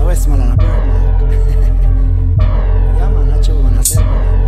Westmoreland, a bird. Yeah, man, that's you, man. I said,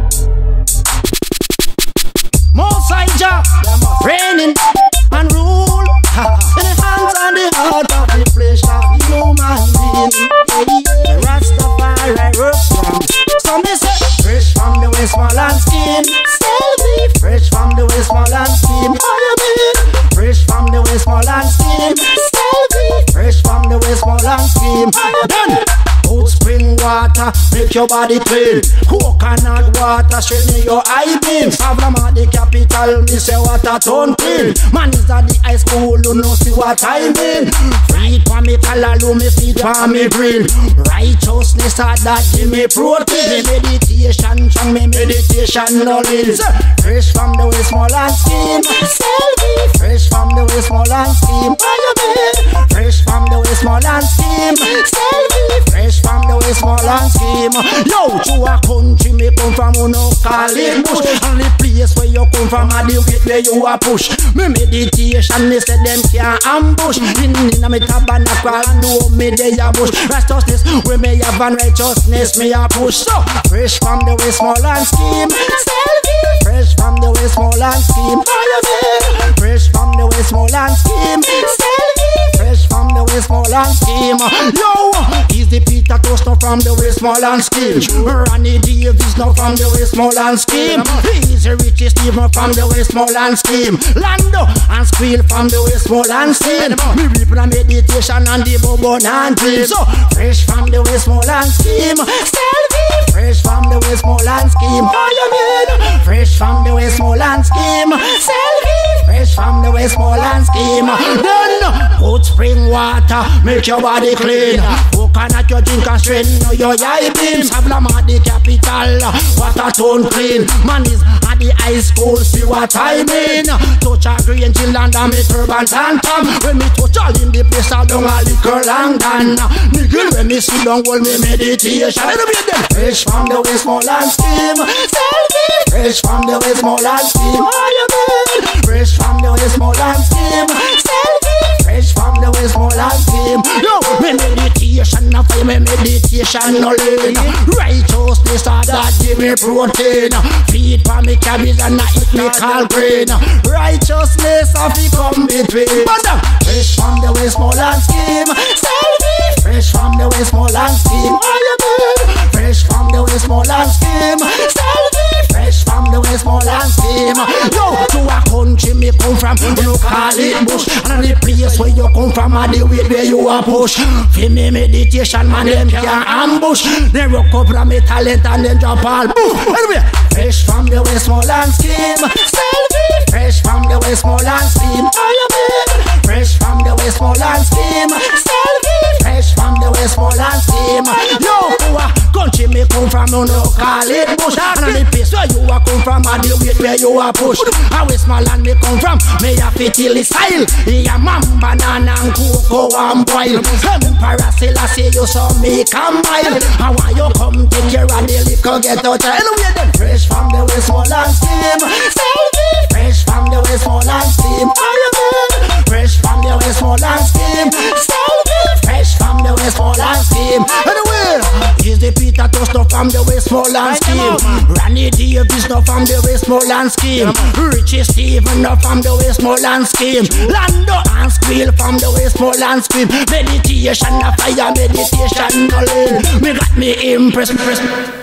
Mosaija, reigning and rule in the hands and the heart of the flesh of human being. Rastafari works from. So me say, fresh from the Westmoreland scheme. Selvie, fresh from the Westmoreland scheme. How you mean? Fresh from the Westmoreland scheme. Selvie, fresh from the Westmoreland scheme. Done. Out spring water, make your body clean. Coconut water, straighten your eye beams. Savannah the capital, me say water tone clean. Man is at the high school, you know see what I mean. Feed for me color, me feed for me green. Righteousness are that give me protein. Me meditation, strong me meditation knowledge. Fresh from the Westmoreland scheme. Selvie, fresh from the Westmoreland scheme. How you mean? Fresh from the Westmoreland scheme. Selvie, fresh from the Westmoreland scheme. Yo, to a country me come from, you know call it bush. And the place where you come from, and the way where you a push. Me meditation, me say them can't ambush. In me tabernacle and do me they a bush. Righteousness, where me have and righteousness me a push. So, fresh from the Westmoreland scheme. Selvie, fresh from the Westmoreland scheme. How you mean? Fresh from the Westmoreland scheme. Selvie, fresh from the Westmoreland scheme. Yo, is the Peter Toaster from the Westmoreland scheme. Ronnie Davis now from the Westmoreland scheme. He's the richest even from the Westmoreland scheme. Lando and Squeal from the Westmoreland scheme. Me reap the meditation and the bourbon and dream. So fresh from the Westmoreland scheme. Selvie, fresh from the Westmoreland scheme. How you mean? Fresh from the Westmoreland scheme. Selvie, fresh from the Westmoreland scheme. Then good spring water, make your body clean. Coconut you drink and straighten your eye beams. Savannah the capital, water tone clean. Man is at the high school, see what I mean. Touch a green children and me turban tantam. When me touch all in the place I don't a little long done. Nigga when me sit down hold me meditation. Fresh from the Westmoreland scheme. Selvie, fresh from the Westmoreland scheme. How you mean? Fresh from the Westmoreland scheme. Selvie, fresh from the Westmoreland scheme. Yo, me meditation, now for me meditation knowledge. Righteousness are that give me protein. Feed for me cabbage and I eat me call grain. Righteousness of the come between. Fresh from the Westmoreland scheme. Selvie, fresh from the Westmoreland scheme. How you mean? Fresh from the Westmoreland scheme. Selvie, fresh from the Westmoreland scheme. Yo, to a country me come from, you call it bush. And the place where you come from and the way where you a push. For me meditation man them can't ambush. They rock up from me talent and then drop all boo. Anyway, fresh from the Westmoreland scheme. Selvie, fresh from the Westmoreland scheme. How you mean? Fresh from the Westmoreland scheme. Selvie, fresh from the Westmoreland scheme. Yo, to a country me come from, you know call it bush. And the place where you a come from and the way where you a push. And Westmoreland me come from, me a fertile style. Yeah, man, banana and cocoa and boil. Emperor Selassie, you saw me combine. And why you come take care of the liquor get out? Anyway then, fresh from the Westmoreland scheme. Selvie, fresh from the Westmoreland scheme. How you mean? Fresh from the Westmoreland scheme. Selvie, fresh from the Westmoreland scheme. Anyway, is the Peter Toaster from the Westmoreland scheme. Ronnie Davis now from the Westmoreland scheme. Richie Stephen now from the Westmoreland scheme. Lando and Squeal from the Westmoreland scheme. Meditation, a fire meditation knowledge. Me got me impressed.